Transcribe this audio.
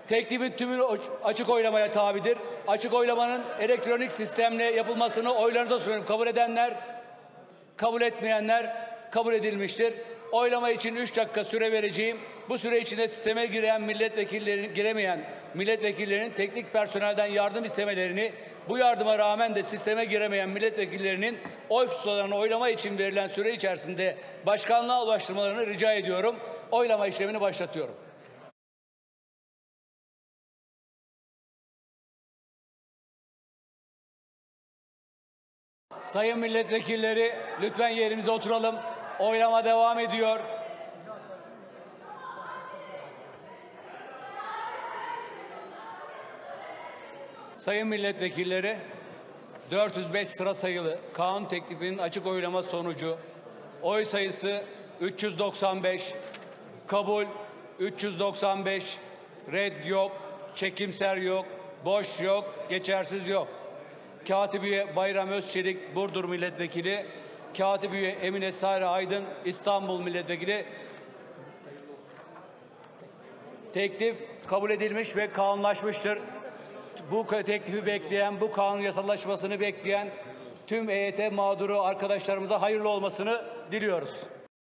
Teklifin tümü açık oylamaya tabidir. Açık oylamanın elektronik sistemle yapılmasını oylarınıza sunuyorum. Kabul edenler, kabul etmeyenler kabul edilmiştir. Oylama için 3 dakika süre vereceğim. Bu süre içinde sisteme giremeyen milletvekillerinin teknik personelden yardım istemelerini, bu yardıma rağmen de sisteme giremeyen milletvekillerinin oy pusulalarını oylama için verilen süre içerisinde başkanlığa ulaştırmalarını rica ediyorum. Oylama işlemini başlatıyorum. Sayın milletvekilleri, lütfen yerinize oturalım. Oylama devam ediyor. Sayın milletvekilleri, 405 sıra sayılı kanun teklifinin açık oylama sonucu oy sayısı 395, kabul 395, red yok, çekimser yok, boş yok, geçersiz yok. Katibiye Bayram Özçelik, Burdur Milletvekili, Katibiye Emine Sare Aydın, İstanbul Milletvekili. Teklif kabul edilmiş ve kanunlaşmıştır. Bu teklifi bekleyen, bu kanun yasallaşmasını bekleyen tüm EYT mağduru arkadaşlarımıza hayırlı olmasını diliyoruz.